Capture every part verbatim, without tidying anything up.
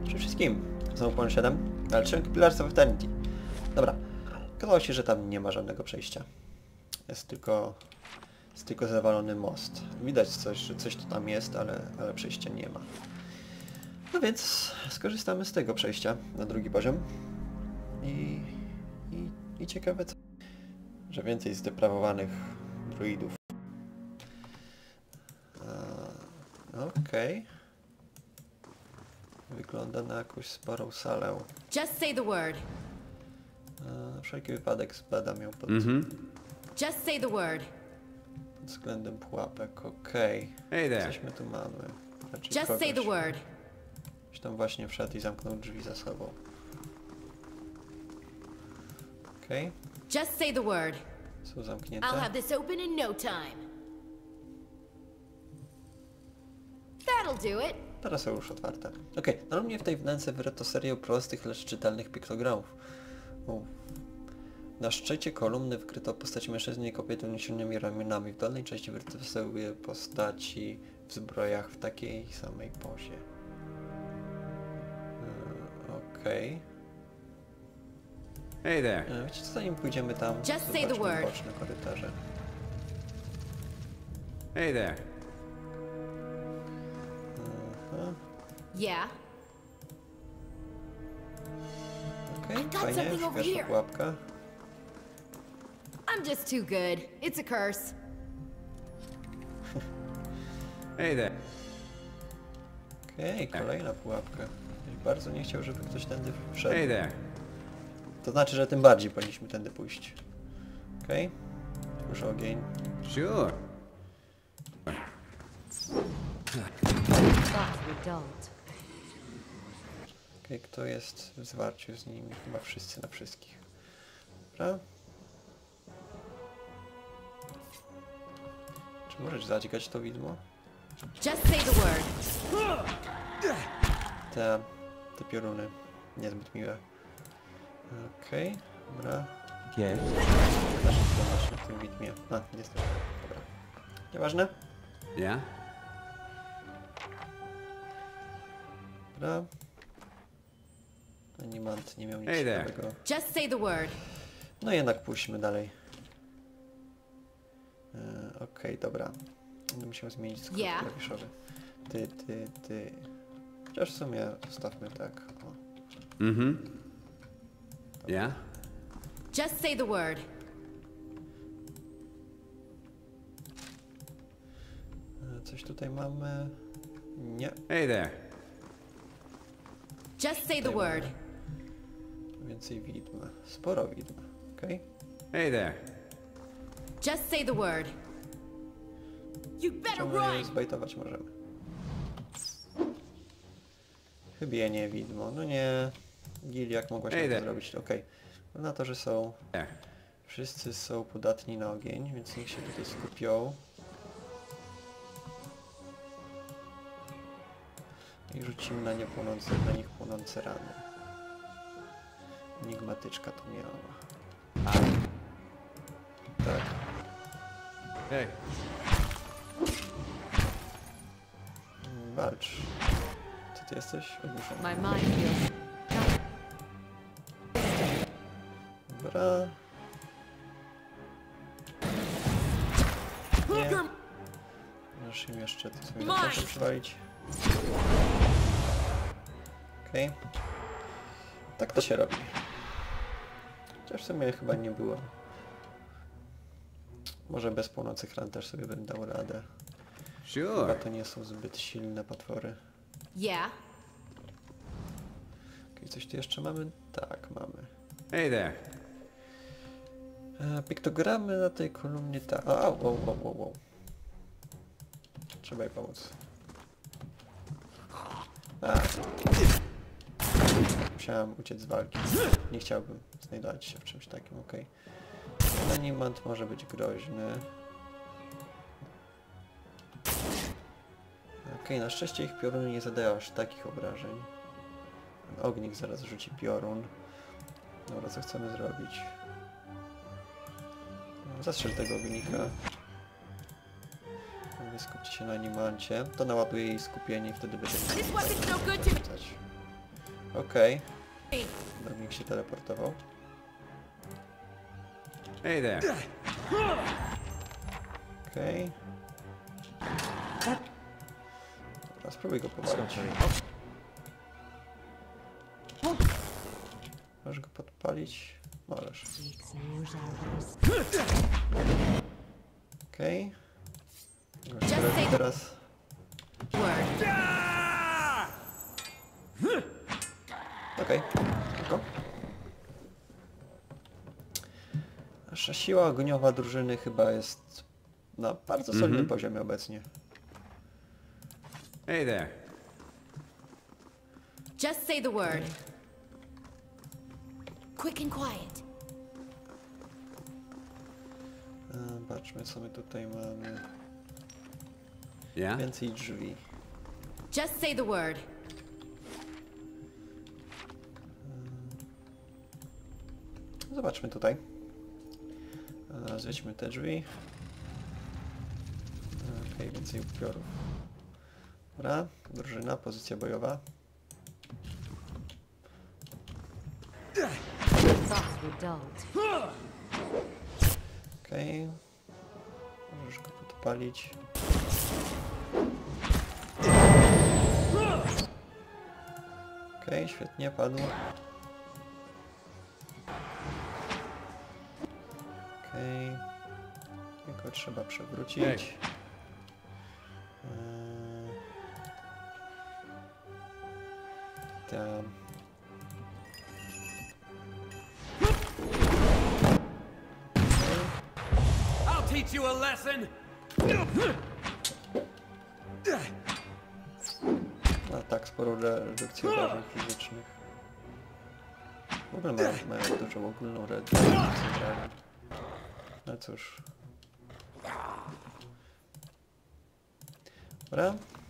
Przede wszystkim. Znowu Pon siedem. Dalszym Pillars of Eternity. Dobra. Okazało się, że tam nie ma żadnego przejścia. Jest tylko... Jest tylko zawalony most. Widać coś, że coś tu tam jest, ale, ale przejścia nie ma. No więc skorzystamy z tego przejścia na drugi poziom. I... I, i ciekawe co... Że więcej zdeprawowanych druidów. Okej. Okay. Wygląda na jakąś sporą salę. Just say the word. Na wszelki wypadek zbadam ją pod, Mm-hmm. Just say the word. pod względem pułapek. Okej. Hey there. Coś my tu mamy. Raczej Just say the kogoś. word. Ktoś tam właśnie wszedł i zamknął drzwi za sobą. Okej. Okay. Just say the word. Są zamknięte. I'll have this open in no time. That'll do it. Teraz są już otwarte. Okej, okay. No mnie w tej wnęce wyryto serię prostych, lecz czytelnych piktogramów. U. Na szczycie kolumny wykryto postaci mężczyzny i kobiety uniesionymi ramionami. W dolnej części wyryto sobie postaci w zbrojach w takiej samej pozie. Yy, Okej. Okay. Hey there. Yy, wiecie co, zanim pójdziemy tam, Just say the zobaczmy word. boczne korytarze. Hey there. Aha. Yeah. Okej, I got fajnie, something over pierwsza here. pułapka. I'm just too good. It's a curse. Hey there. Okej, okay, kolejna pułapka. I bardzo nie chciał, żeby ktoś tędy wszedł. Hey there. To znaczy, że tym bardziej powinniśmy tędy pójść. Okej. Okay. Już ogień. Sure. Okej, okay, kto jest w zwarciu z nimi? Chyba wszyscy na wszystkich. Dobra. Czy możesz zadźgać to widmo? Just say the word. Te, te pioruny. Niezbyt miłe. Okej, okay, dobra. Yeah. Też wyglądasz na tym widmie. A, niestety. Dobra. Nieważne. Yeah. Dobra. Animant nie miał nic Hey there. ciekawego. Just say the word. No jednak pójdźmy dalej. E, Okej, okay, dobra. Będę musiał zmienić skrót Yeah. klawiszowy. Ty, ty, ty. Chociaż w sumie zostawmy tak. O. Mm-hmm. Yeah. Just say the word. E, Coś tutaj mamy. Nie. Hey there. Just say the Tutaj word. mamy więcej widm. Sporo widm. Okej. Okay. Hey there. Just say the word. You better Możemy je run. zbajtować możemy. Chybienie widmo. No nie. Gil, jak mogłaś Hey to there. zrobić? Okej. Okay. Na to, że są... There. Wszyscy są podatni na ogień, więc niech się tutaj skupią. I rzucimy na nie płonące, na nich płonące rany. Enigmatyczka to miała. Tak. Hey. Walcz. Co ty jesteś? Ogłuszony. My mind feels. Dobra. Nie. Możesz im jeszcze to sobie na przywalić. Okej. Okay. Tak to się robi. Chociaż w sumie chyba nie było. Może bez płonących ran też sobie będę dał radę. Chyba Sure. to nie są zbyt silne potwory. Yeah. Okay, coś tu jeszcze mamy? Tak, mamy. Hey there. E, piktogramy na tej kolumnie ta... A, wow, wow, wow, wow. Trzeba jej pomóc. A. Musiałem uciec z walki. Nie chciałbym znajdować się w czymś takim, okej. Okay. Animant może być groźny. Okej, okay, na szczęście ich pioruny nie zadają aż takich obrażeń. Ognik zaraz rzuci piorun. Dobra, co chcemy zrobić? Zastrzel tego ognika. Skupcie się na animancie. To naładuje jej skupienie i wtedy będzie This weapon's no good to me. rzucać. Okej. Drobnik się teleportował. Hey there. Okej. Dobra, spróbuj go powalić. Możesz go podpalić? Możesz. Okej. Okay. Teraz... Word. Okej. Okay. Nasza siła ogniowa drużyny chyba jest na bardzo solidnym Mhm. poziomie obecnie. Hey there. Just say the word. Quick and quiet. E, Patrzmy, co my tutaj mamy. Yeah? Więcej drzwi. Just say the word. Zobaczmy tutaj. E, Zwiedźmy te drzwi. Okej, okay, więcej upiorów. Dobra, drużyna, pozycja bojowa. Okej. Okay. Możesz go podpalić. Okej, okay, świetnie, padło. Okej. Okay. Tylko trzeba przewrócić. Eee... Tam. I'll teach you a lesson. No tak, sporo redukcji obrażeń fizycznych. W ogóle mają, mają dużą ogólną redukcję obrażeń. No cóż. Dobra.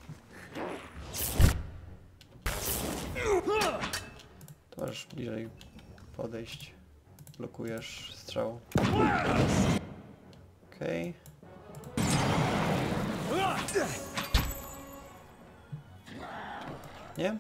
To możesz bliżej podejść. Blokujesz strzał. Okej. Okay. Nie?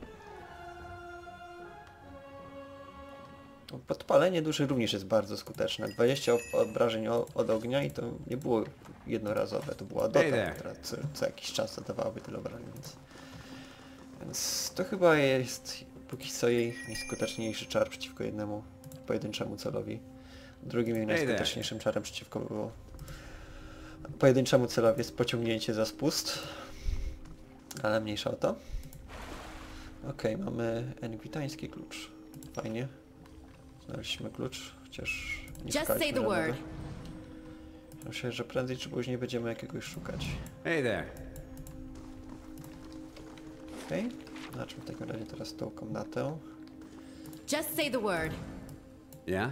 Podpalenie duszy również jest bardzo skuteczne. dwadzieścia obrażeń od ognia i to nie było jednorazowe, to była dota, która co, co jakiś czas zadawałaby tyle obrażeń, więc... Więc to chyba jest póki co jej najskuteczniejszy czar przeciwko jednemu pojedynczemu celowi. Drugim jej najskuteczniejszym czarem przeciwko było pojedynczemu celowi jest pociągnięcie za spust. Ale mniejsza o to. Okej, okay, mamy engwitański klucz. Fajnie. Znaleźliśmy klucz, chociaż nie szukaliśmy żadnego. Myślę, że prędzej czy później będziemy jakiegoś szukać. Hey there. Okej, okay. Zobaczmy w takim razie teraz tą komnatę. Just say the word. Yeah?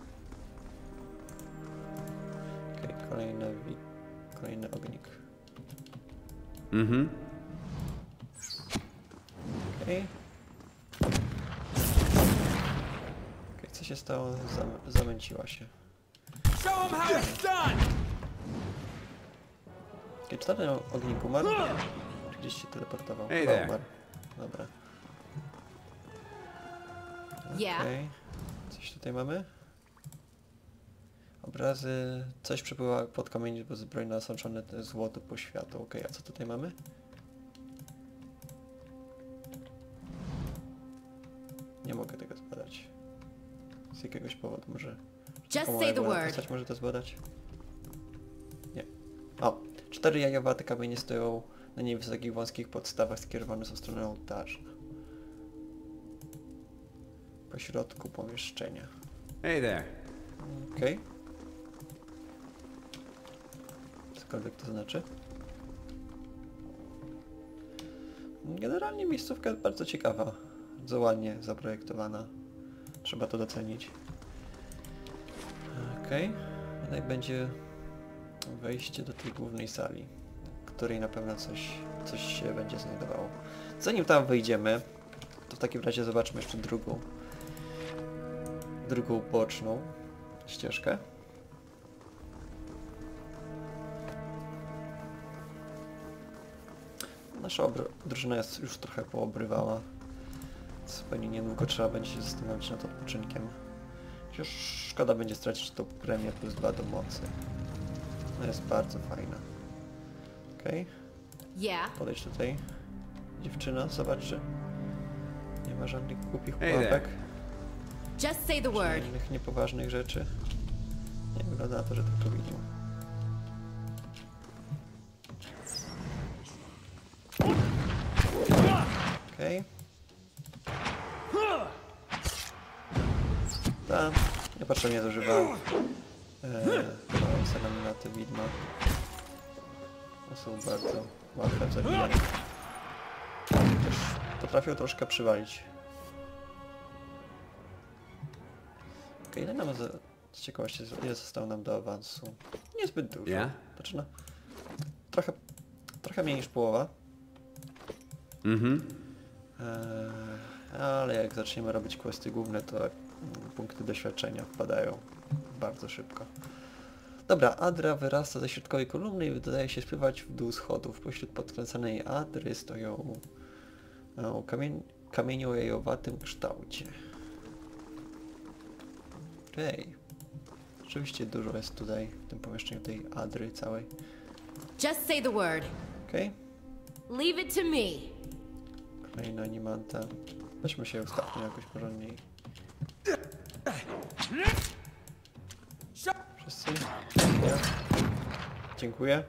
Okej, okay, kolejny, kolejny ognik. Mhm. Okej. Okay. Okay, co się stało? Zam zamęciła się. Show 'em how it's done. Okay, czy ten ognik umarł? Czy gdzieś się teleportował? Hey Chyba there. umarł. Dobra. Yeah. Okay. Coś tutaj mamy? Obrazy... Coś przepływa pod kamień, bo zbroj nasączone złoto po światu. Okej, okay, a co tutaj mamy? Nie mogę tego zbadać. Z jakiegoś powodu może... Just say the word. Postać może to zbadać? Nie. O! Cztery jajowate kamienie stoją na niewysokich, wąskich podstawach skierowane są w stronę ołtarza. Po środku pomieszczenia. Hey there. Okej. Okay. Cokolwiek to znaczy. Generalnie miejscówka jest bardzo ciekawa. Bardzo ładnie zaprojektowana. Trzeba to docenić. Okej. Okay. Tutaj będzie wejście do tej głównej sali, w której na pewno coś, coś się będzie znajdowało. Zanim tam wejdziemy, to w takim razie zobaczmy jeszcze drugą drugą boczną ścieżkę. Nasza drużyna jest już trochę poobrywała. Zupełnie niedługo trzeba będzie się zastanowić nad odpoczynkiem. Chociaż szkoda będzie stracić tą premię plus dwa do mocy. No jest bardzo fajna. Okej, Yeah. podejdź tutaj. Dziewczyna, zobacz, że nie ma żadnych głupich Hey pułapek. Just say the Czy word. innych niepoważnych rzeczy. Nie wygląda na to, że tak to widzą. Okej. Tak, niepotrzebnie zużywałem eee, na te widma. To są bardzo łatwe w zabijaniu. Też potrafią troszkę przywalić. Okej, ile nam za, z ciekawości, ile zostało nam do awansu? Niezbyt dużo. Yeah? Znaczy no, trochę, trochę mniej niż połowa. Mhm. Eee, ale jak zaczniemy robić questy główne, to mm, punkty doświadczenia wpadają bardzo szybko. Dobra, Adra wyrasta ze środkowej kolumny i wydaje się spływać w dół schodów. Pośród podkręcanej Adry stoją o, kamień, kamienie o jajowatym kształcie. Okej. Rzeczywiście dużo jest tutaj w tym pomieszczeniu tej Adry całej. Just say the word. Okej. Leave it to me. Kolejna animanta. Weźmy się ustawmy jakoś porządniej. Wszyscy? Ja. Dziękuję.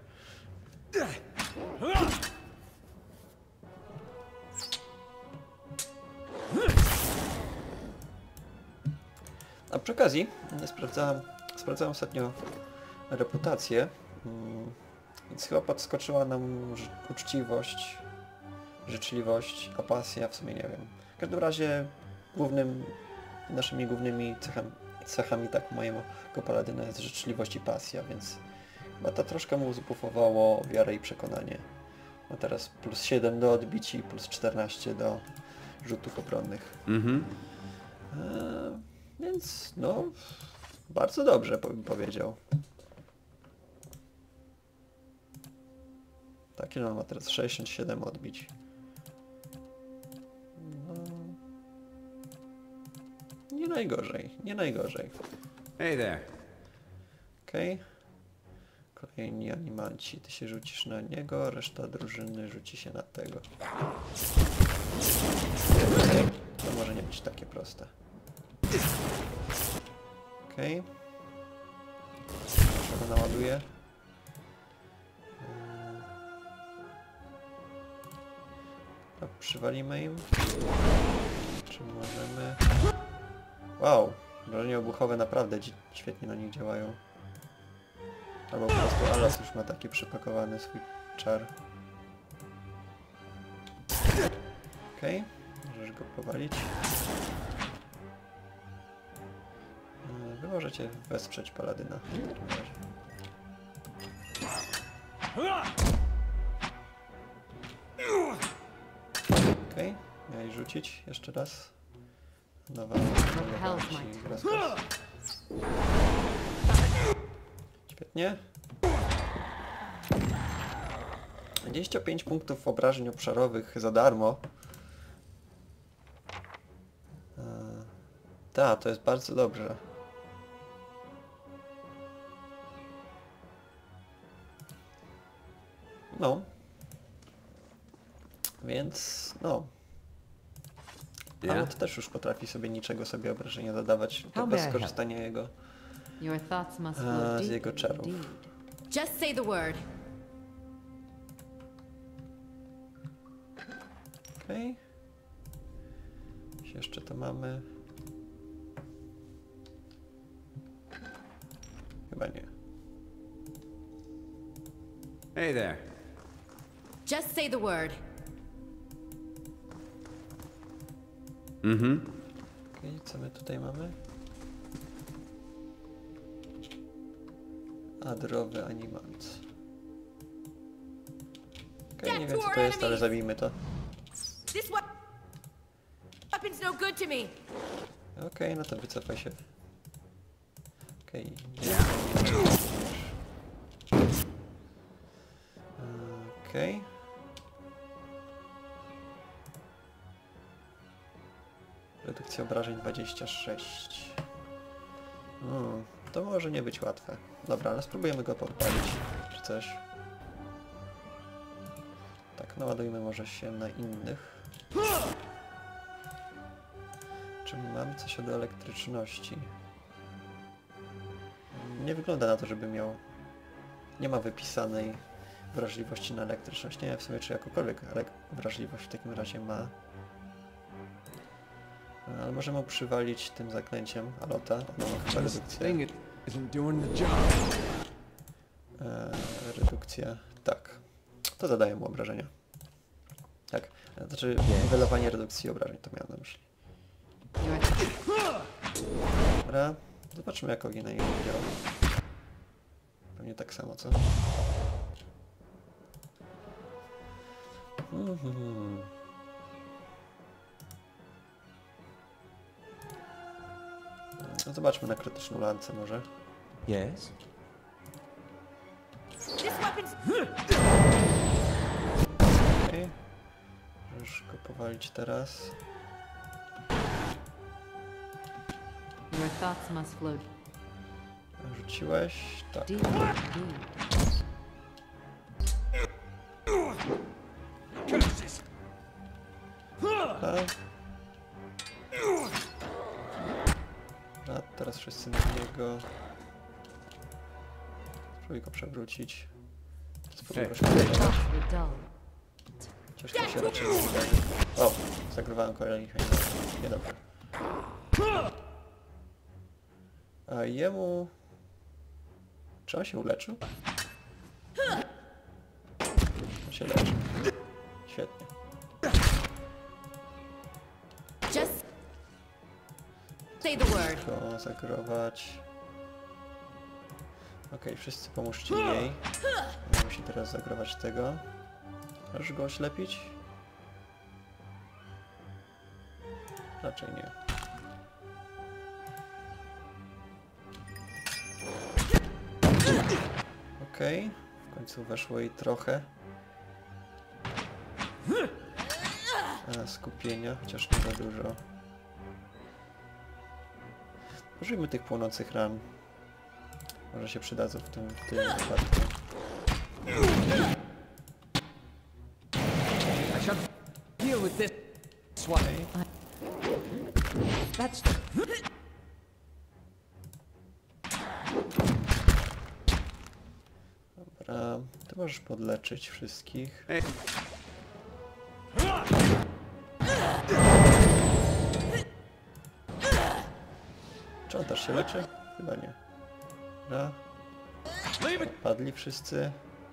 A przy okazji sprawdzałem, sprawdzałem ostatnio reputację, mm, więc chyba podskoczyła nam uczciwość, życzliwość, apasja, w sumie nie wiem. W każdym razie głównym, naszymi głównymi cechami, cechami tak mojego paladyna jest życzliwość i pasja, więc chyba to troszkę mu zbufowało wiarę i przekonanie. Ma teraz plus siedem do odbici i plus czternaście do rzutów obronnych. Mhm. Eee, więc no, bardzo dobrze bym powiedział. Tak, ile on ma teraz? sześćdziesiąt siedem odbić. No, nie najgorzej, nie najgorzej. Hey there. Okej. Okay. Kolejni animanci. Ty się rzucisz na niego, reszta drużyny rzuci się na tego. Okay. To może nie być takie proste. Okej. Okay. Czego naładuję? To przywalimy im. Czy możemy... Wow! Bronie obuchowe naprawdę świetnie na nich działają. Albo po prostu Alas już ma taki przypakowany swój czar. Okej, okay. Możesz go powalić. Wy możecie wesprzeć paladyna w takim razie. Okej, okay. Miałeś rzucić jeszcze raz. Nowa, nowa ci rozkaz. Świetnie. dwadzieścia pięć punktów obrażeń obszarowych za darmo. Eee, tak, to jest bardzo dobrze. No. Więc, no. Hamlet też już potrafi sobie niczego sobie obrażenia zadawać, to bez korzystania jego, Your thoughts must a, flow z deep jego czarów. indeed. Just say the word. Okej. Okay. Jeszcze to mamy. Chyba nie. Hey there. Just say the word. Mhm. Okej, okay, co my tutaj mamy? Adrowy animant. Okej, okay, nie wiem co to jest, ale zabijmy to. This weapon's no good to me. Okej, okay, no to wycofaj się. Okej. Okay. Okej. Okay. redukcja obrażeń dwadzieścia sześć. Hmm, to może nie być łatwe. Dobra, ale spróbujemy go podpalić, czy coś. Tak, naładujmy może się na innych. Czy mam coś od elektryczności? Nie wygląda na to, żeby miał... Nie ma wypisanej wrażliwości na elektryczność. Nie wiem w sumie, czy jakąkolwiek wrażliwość w takim razie ma. Ale możemy przywalić tym zaklęciem Alota. Ono ma chyba redukcję. Dang it, isn't doing the job. E, redukcja. Tak. To zadaje mu obrażenia. Tak. Znaczy niwelowanie redukcji obrażeń, to miałem na myśli. Dobra. Zobaczmy, jak ogień na niego działa. Pewnie tak samo, co? Mhm. No zobaczmy na krytyczną lancę może. Yes? This weapon's... Okej. Możesz go powalić teraz. Your thoughts must flow Rzuciłeś? Tak. deep indeed. Dobra. A teraz wszyscy na niego. Spróbuj go przewrócić. Spróbuj go szkodować. Thoughts were dull. Chociaż to się raczej nie wydaje. O! Zagrywałem kolejnych animacji. Niedobrze. A jemu... Czy on się uleczył? On się leczy. Świetnie. Just say the word. To zagrować. Okej, wszyscy pomóżcie jej. Ona musi teraz zagrować tego. Możesz go oślepić? Raczej nie. Okej, w końcu weszło jej trochę. A, skupienia, chociaż nie za dużo. Użyjmy tych płonących ran. Może się przydadzą w tym, w tym wypadku. I shall deal with this. Swat. Okej. That's Dobra, ty możesz podleczyć wszystkich. Hey, Czy on też się leczy? Chyba nie. Dobra. Padli wszyscy.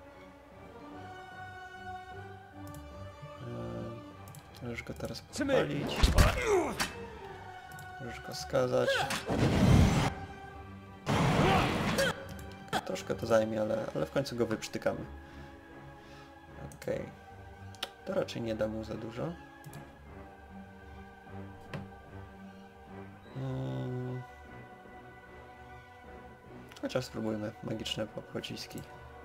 Eee, Możesz go teraz podpalić. Możesz go skazać. Troszkę to zajmie, ale, ale w końcu go wyprztykamy. Okej. To raczej nie da mu za dużo. Hmm. Chociaż spróbujmy magiczne po- pociski.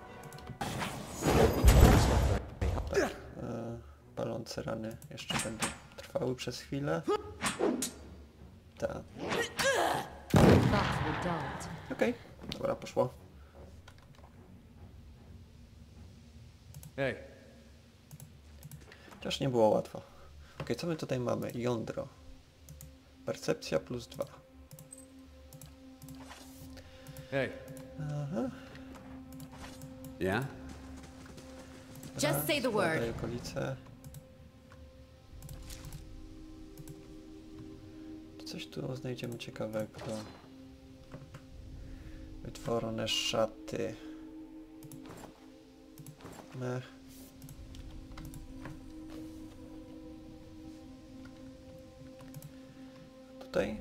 Tak. E, palące rany jeszcze będą trwały przez chwilę. Tak. Thoughts were dulled. Okej. Dobra, poszło. hey, Chociaż nie było łatwo. Okej, co my tutaj mamy? Jądro. Percepcja plus dwa. hey. Aha. Yeah? Just say the word. Badaj okolice. Coś tu znajdziemy ciekawego. Wytworzone szaty. Mech. Tutaj.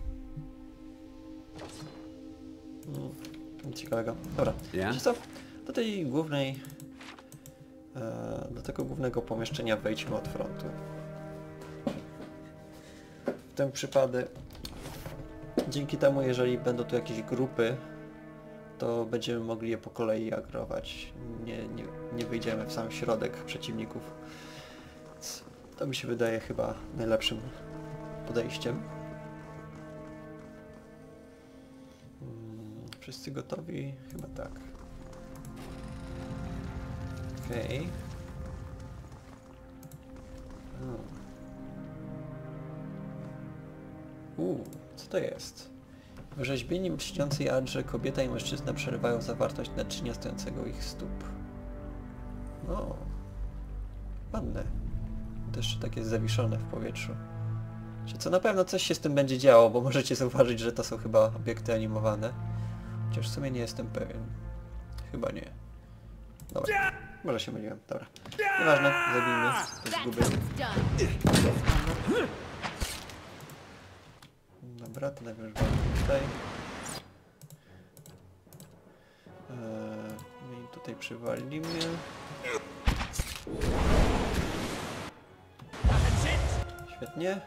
Hmm, nic ciekawego. Dobra. Ja? Wiecie co? Do tej głównej... e, Do tego głównego pomieszczenia wejdźmy od frontu. W tym przypadku... Dzięki temu, jeżeli będą tu jakieś grupy, to będziemy mogli je po kolei agrować. Nie, nie, nie wyjdziemy w sam środek przeciwników. Więc to mi się wydaje chyba najlepszym podejściem. Hmm, wszyscy gotowi? Chyba tak. Okej. Okay. Uuu, co to jest? W rzeźbieniu lśniącej Adrze kobieta i mężczyzna przerywają zawartość naczynia stojącego u ich stóp. No, ładne. To jeszcze takie zawiszone w powietrzu. Co na pewno coś się z tym będzie działo, bo możecie zauważyć, że to są chyba obiekty animowane. Chociaż w sumie nie jestem pewien. Chyba nie. Dobra, może się myliłem. Dobra. Nieważne, zabijmy. To zguby. Dobra, to najpierw walimy tutaj. Eee, my tutaj przywalimy. Świetnie.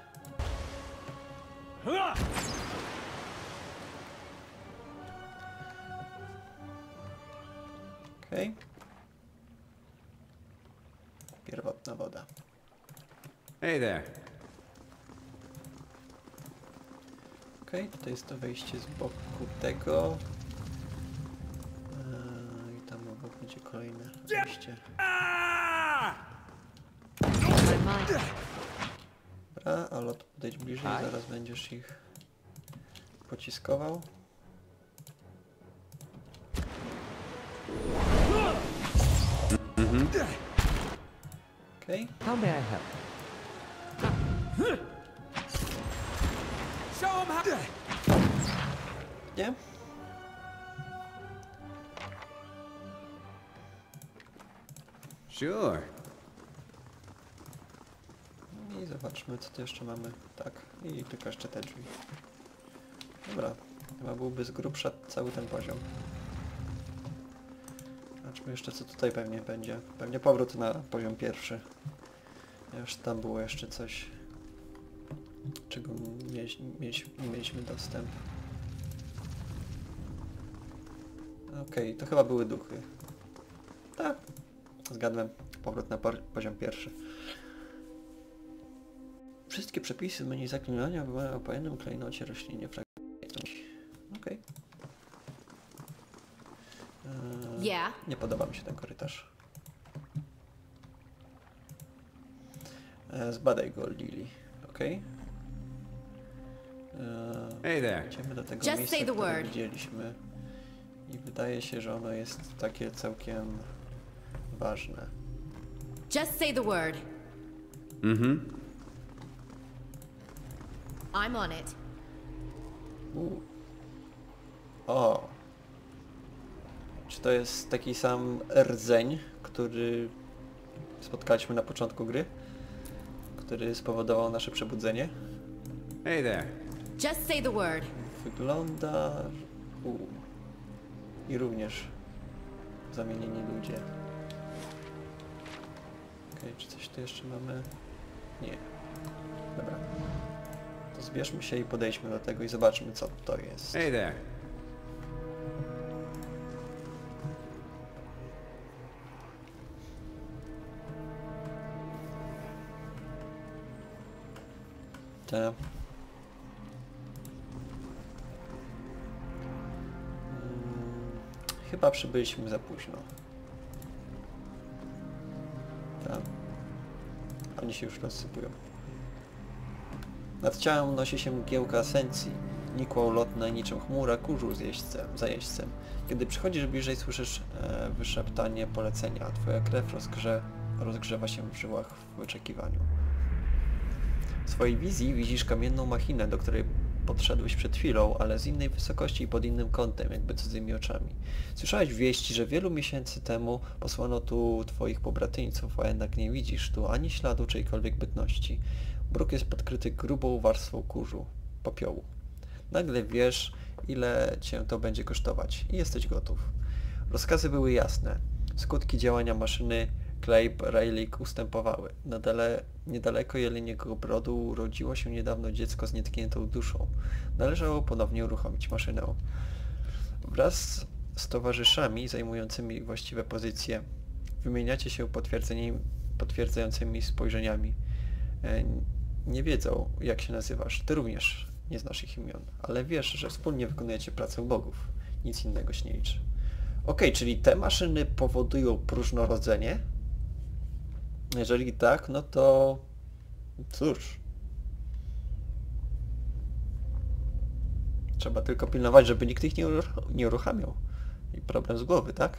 Okej. Okay. Pierwotna woda. Hey there. Okej, okay, tutaj jest to wejście z boku tego. Eee, I tam obok będzie kolejne wejście. Dobra, a lot podejdź bliżej, zaraz będziesz ich pociskował. Mhm. Okej. Okay. How may I help? Show 'em how. Nie? Sure. I zobaczmy, co tu jeszcze mamy. Tak, i tylko jeszcze te drzwi. Dobra, chyba byłby z grubsza cały ten poziom. Zobaczmy jeszcze, co tutaj pewnie będzie. Pewnie powrót na poziom pierwszy. Już tam było jeszcze coś, czego mieć, mieć, nie mieliśmy dostęp. Okej, okay, to chyba były duchy. Tak, zgadłem. Powrót na poziom pierwszy. Wszystkie przepisy menu zaklinania wymagają o pojedynczym klejnocie roślinie fragmentu. Okej. Okay. Eee, Yeah. nie podoba mi się ten korytarz. Eee, zbadaj go, Lily. Okej. Okay. Hey there. Idziemy do tego Just miejsca, say the które word. widzieliśmy. I wydaje się, że ono jest takie całkiem ważne. Just say the word. Mhm. I'm on it. U. O. Czy to jest taki sam rdzeń, który spotkaliśmy na początku gry? Który spowodował nasze przebudzenie? Hey there. Just say the word. Wygląda... U. I również zamienieni ludzie. Okej, okay, czy coś tu jeszcze mamy? Nie. Dobra. To zbierzmy się i podejdźmy do tego i zobaczmy, co to jest. Hey there. Te. Hmm. Chyba przybyliśmy za późno. Tak. Oni się już rozsypują. Nad ciałem unosi się mgiełka esencji, nikła ulotna niczym chmura kurzu z jeźdźcem, za jeźdźcem. Kiedy przychodzisz bliżej, słyszysz e, wyszeptanie polecenia, a twoja krew rozgrze, rozgrzewa się w żyłach w wyczekiwaniu. W swojej wizji widzisz kamienną machinę, do której podszedłeś przed chwilą, ale z innej wysokości i pod innym kątem, jakby cudzymi oczami. Słyszałeś wieści, że wielu miesięcy temu posłano tu twoich pobratyńców, a jednak nie widzisz tu ani śladu czyjejkolwiek bytności. Bruk jest podkryty grubą warstwą kurzu, popiołu. Nagle wiesz, ile cię to będzie kosztować i jesteś gotów. Rozkazy były jasne. Skutki działania maszyny Clape Rayleigh ustępowały. Nadale, niedaleko Jeleniego Brodu urodziło się niedawno dziecko z nietkniętą duszą. Należało ponownie uruchomić maszynę. Wraz z towarzyszami zajmującymi właściwe pozycje wymieniacie się potwierdzeniami, potwierdzającymi spojrzeniami. nie wiedzą, jak się nazywasz. Ty również nie znasz ich imion, ale wiesz, że wspólnie wykonujecie pracę bogów. Nic innego się nie liczy. Okej, czyli te maszyny powodują próżnorodzenie? Jeżeli tak, no to... cóż... Trzeba tylko pilnować, żeby nikt ich nie, uruch nie uruchamiał. I problem z głowy, tak?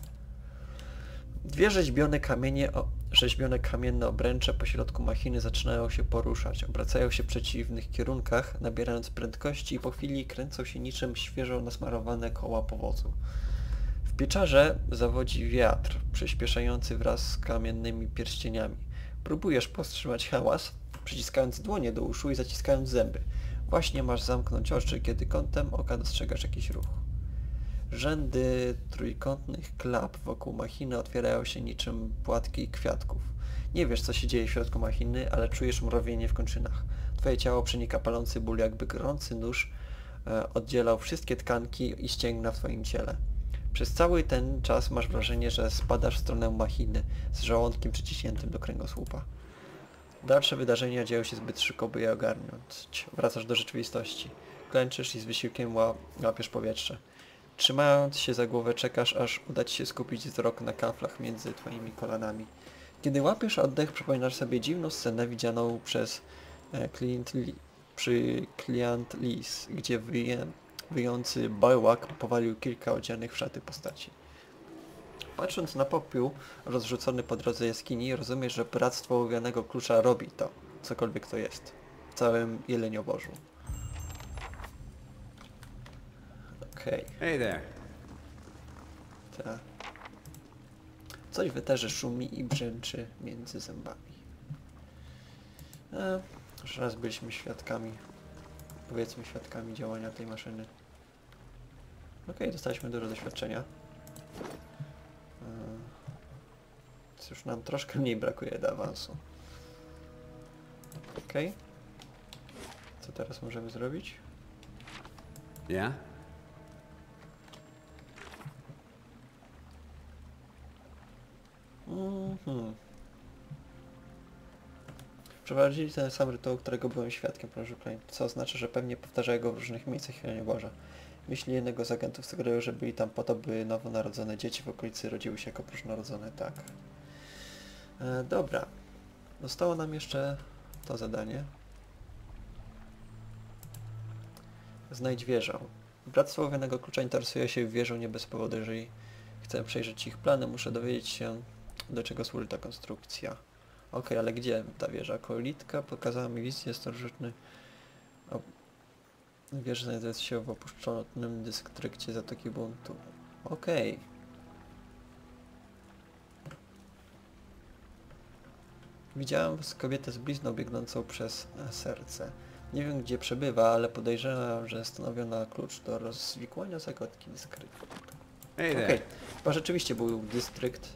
Dwie rzeźbione kamienie, o, rzeźbione kamienne obręcze pośrodku machiny zaczynają się poruszać. Obracają się w przeciwnych kierunkach, nabierając prędkości i po chwili kręcą się niczym świeżo nasmarowane koła powozu. W pieczarze zawodzi wiatr, przyspieszający wraz z kamiennymi pierścieniami. Próbujesz powstrzymać hałas, przyciskając dłonie do uszu i zaciskając zęby. Właśnie masz zamknąć oczy, kiedy kątem oka dostrzegasz jakiś ruch. Rzędy trójkątnych klap wokół machiny otwierają się niczym płatki kwiatków. Nie wiesz, co się dzieje w środku machiny, ale czujesz mrowienie w kończynach. Twoje ciało przenika palący ból, jakby gorący nóż e, oddzielał wszystkie tkanki i ścięgna w twoim ciele. Przez cały ten czas masz wrażenie, że spadasz w stronę machiny z żołądkiem przyciśniętym do kręgosłupa. Dalsze wydarzenia dzieją się zbyt szybko, by je ogarnąć. Wracasz do rzeczywistości. Klęczysz i z wysiłkiem łapiesz powietrze. Trzymając się za głowę czekasz, aż uda ci się skupić wzrok na kaflach między twoimi kolanami. Kiedy łapiesz oddech, przypominasz sobie dziwną scenę widzianą przez e, Clint Lee, przy Client Lee's, gdzie wyje, wyjący bajłak powalił kilka odzianych w szaty postaci. Patrząc na popiół rozrzucony po drodze jaskini, rozumiesz, że Bractwo Ołowianego Klucza robi to, cokolwiek to jest, w całym Jelenioborzu. Okej. Okay. Hey there. Ta. Coś w eterze szumi i brzęczy między zębami. E, już raz byliśmy świadkami, powiedzmy świadkami działania tej maszyny. Okej, okay, dostaliśmy dużo doświadczenia. E, już nam troszkę mniej brakuje do awansu. Okej. Okay. Co teraz możemy zrobić? Yeah? Mhm. Przeprowadzili ten sam rytuał, którego byłem świadkiem, proszę Klein, co oznacza, że pewnie powtarzają go w różnych miejscach w Jelenioborze. Myśli jednego z agentów sugerują, że byli tam po to, by nowonarodzone dzieci w okolicy rodziły się jako próżnorodzone, tak. E, dobra. Zostało nam jeszcze to zadanie. Znajdź wieżę. Bractwo Ołowianego Klucza interesuje się wieżą nie bez powodu. Jeżeli chcę przejrzeć ich plany, muszę dowiedzieć się, do czego służy ta konstrukcja. Okej, okay, ale gdzie ta wieża? Kolitka pokazała mi wizję starożytny. O... Wieża znajduje się w opuszczonym dystrykcie Zatoki Buntu. Okej. Okay. Widziałem kobietę z blizną biegnącą przez serce. Nie wiem, gdzie przebywa, ale podejrzewam, że stanowi ona klucz do rozwikłania zagadki dystryktu. Hey Okej, there. okay. Chyba rzeczywiście był dystrykt,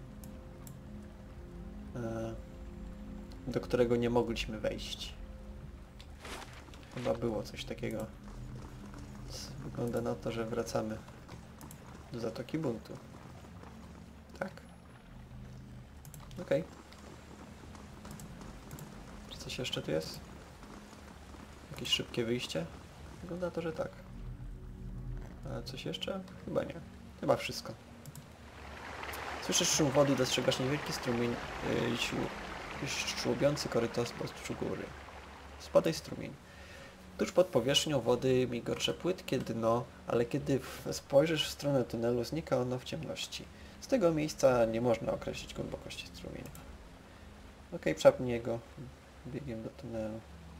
e, do którego nie mogliśmy wejść. Chyba było coś takiego. Więc wygląda na to, że wracamy do Zatoki Buntu. Tak? Okej. Okay. Czy coś jeszcze tu jest? Jakieś szybkie wyjście? Wygląda na to, że tak. A coś jeszcze? Chyba nie. Chyba wszystko. Słyszysz szum wody i dostrzegasz niewielki strumień yy, szcząbiący korytarz pozdróż góry. Spadaj strumień. Tuż pod powierzchnią wody migocze płytkie dno, ale kiedy spojrzysz w stronę tunelu, znika ono w ciemności. Z tego miejsca nie można określić głębokości strumienia. Ok, przepnij go biegiem do tunelu.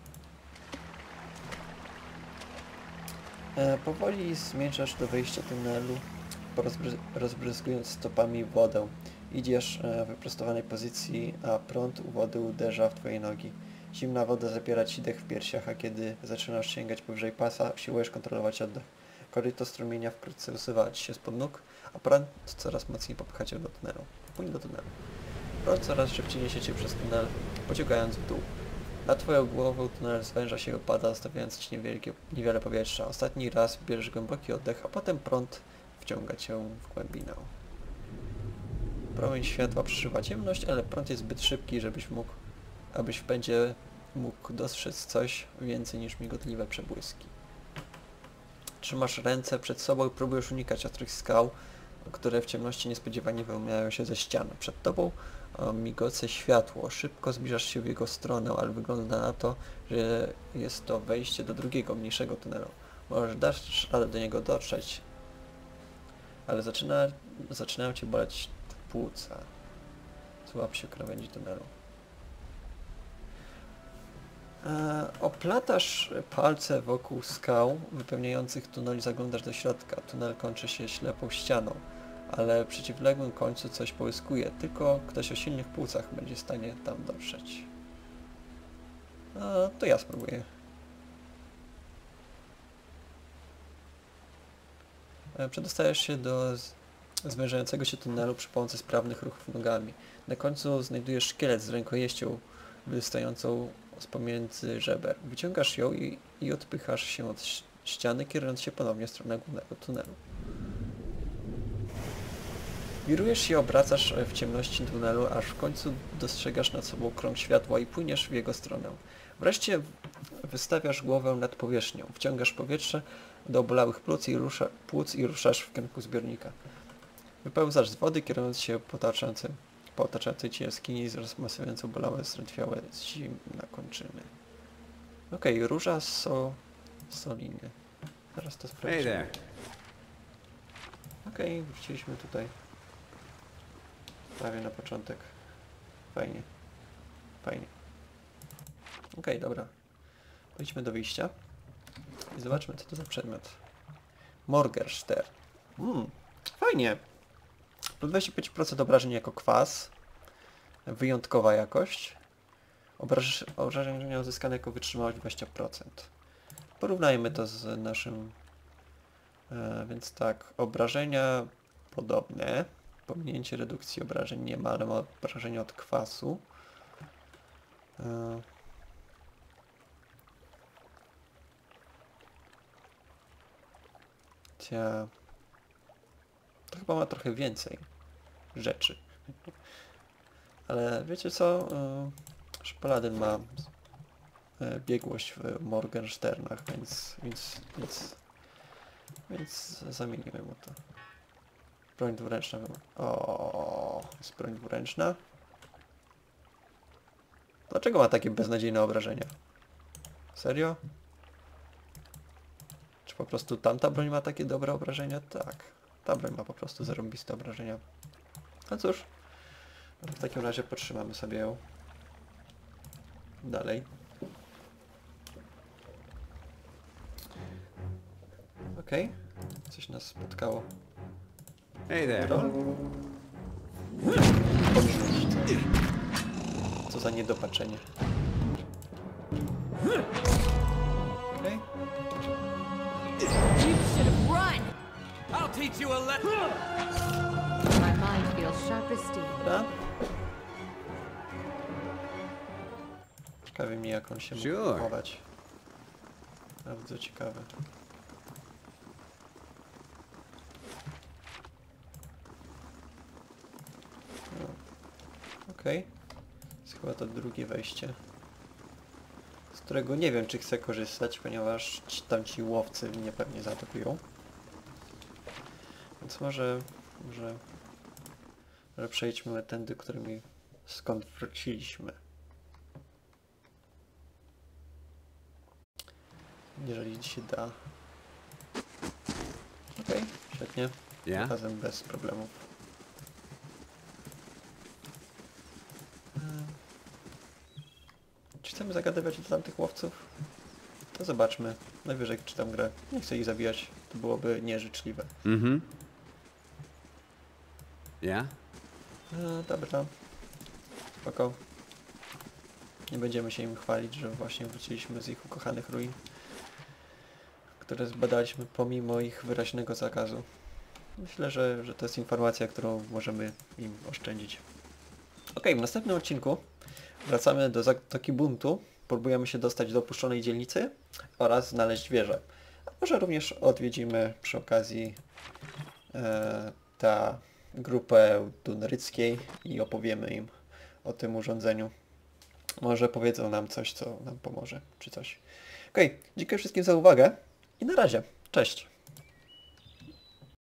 E, powoli zmierzasz do wejścia tunelu, rozbryzgując stopami wodę. Idziesz e, w wyprostowanej pozycji, a prąd u wody uderza w twoje nogi. Zimna woda zapiera ci dech w piersiach, a kiedy zaczynasz sięgać powyżej pasa, usiłujesz kontrolować oddech. Koryto strumienia wkrótce usuwa ci się spod nóg, a prąd coraz mocniej popycha cię do tunelu. Płyń do tunelu. Prąd coraz szybciej niesie cię przez tunel, pociągając w dół. Na twoją głową tunel zwęża się i opada, zostawiając ci niewielkie, niewiele powietrza. Ostatni raz bierzesz głęboki oddech, a potem prąd wciąga cię w głębinę. Promień światła przeszywa ciemność, ale prąd jest zbyt szybki, żebyś mógł, abyś w pędzie mógł dostrzec coś więcej niż migotliwe przebłyski. Trzymasz ręce przed sobą i próbujesz unikać ostrych skał, które w ciemności niespodziewanie wyłaniają się ze ścian. Przed tobą o, migoce światło. Szybko zbliżasz się w jego stronę, ale wygląda na to, że jest to wejście do drugiego, mniejszego tunelu. Możesz dać radę do niego dotrzeć, ale zaczyna, zaczynają cię boleć płuca. Złap się krawędzi tunelu. E, oplatasz palce wokół skał wypełniających tunel i zaglądasz do środka. Tunel kończy się ślepą ścianą, ale w przeciwległym końcu coś połyskuje. Tylko ktoś o silnych płucach będzie w stanie tam dotrzeć. A, to ja spróbuję. E, przedostajesz się do z- zwężającego się tunelu przy pomocy sprawnych ruchów nogami. Na końcu znajdujesz szkielet z rękojeścią wystającą z pomiędzy żeber. Wyciągasz ją i, i odpychasz się od ś- ściany, kierując się ponownie w stronę głównego tunelu. Wirujesz się i obracasz w ciemności tunelu, aż w końcu dostrzegasz nad sobą krąg światła i płyniesz w jego stronę. Wreszcie wystawiasz głowę nad powierzchnią, wciągasz powietrze do obolałych płuc i, rusza, płuc i ruszasz w kierunku zbiornika. Wypełzasz z wody, kierując się po otaczającym po otaczającej cię jaskini z rozmasywującą bolałe, zdrętwiałe z zimna kończyny. Okej, okay, róża so... soliny. Zaraz to Hey sprawdzimy. there. Okej, okay, wróciliśmy tutaj. Prawie na początek. Fajnie. Fajnie. Okej, okay, dobra. Pójdźmy do wyjścia. I zobaczmy, co to za przedmiot. Morgenstern. Mm, fajnie. Plus dwadzieścia pięć procent obrażeń jako kwas. Wyjątkowa jakość. Obraż obrażenia uzyskane jako wytrzymałość dwadzieścia procent. Porównajmy to z naszym... E, więc tak, obrażenia podobne. Pominięcie redukcji obrażeń nie ma, ale ma obrażenia od kwasu. E, Cia... To chyba ma trochę więcej rzeczy. Ale wiecie co? Szpaladyn ma e, biegłość w Morgensternach, więc, więc, więc, więc zamienimy mu to. Broń dwuręczna. O, jest broń dwuręczna. Dlaczego ma takie beznadziejne obrażenia? Serio? Czy po prostu tamta broń ma takie dobre obrażenia? Tak. Ta broń ma po prostu zarąbiste obrażenia. No cóż. W takim razie potrzymamy sobie ją. Dalej. Okej. Okay. Coś nas spotkało. Hey there. Troll? Co za niedopatrzenie. Okej. Okay. You should have run! I'll teach you a lesson. My mind feels sharp as steel. Dobra. Ciekawi mnie, jak on się mógł Sure. chować. Bardzo ciekawe. No. Okej. Okay. Jest chyba to drugie wejście, z którego nie wiem, czy chcę korzystać, ponieważ ci, tamci łowcy mnie pewnie zaatakują. Więc może... może... może przejdźmy tędy, którymi skąd wróciliśmy. Jeżeli się da. Okej, okay, świetnie. Yeah? Razem bez problemów. Hmm. Czy chcemy zagadywać do tamtych łowców? To zobaczmy. Najwyżej czytam grę. Nie chcę ich zabijać. To byłoby nieżyczliwe. Mm-hmm. Yeah? E, dobra. Spoko. Nie będziemy się im chwalić, że właśnie wróciliśmy z ich ukochanych ruin, które zbadaliśmy pomimo ich wyraźnego zakazu. Myślę, że, że to jest informacja, którą możemy im oszczędzić. Ok, w następnym odcinku wracamy do Zatoki Buntu, próbujemy się dostać do opuszczonej dzielnicy oraz znaleźć wieżę. A może również odwiedzimy przy okazji e, ta grupę Dunryckiej i opowiemy im o tym urządzeniu. Może powiedzą nam coś, co nam pomoże, czy coś. Okej, dziękuję wszystkim za uwagę i na razie. Cześć.